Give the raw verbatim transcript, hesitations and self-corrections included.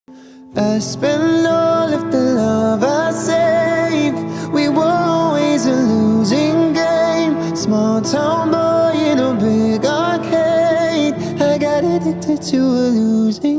I spent all of the love I saved. We were always a losing game. Small town boy in a big arcade. I got addicted to a losing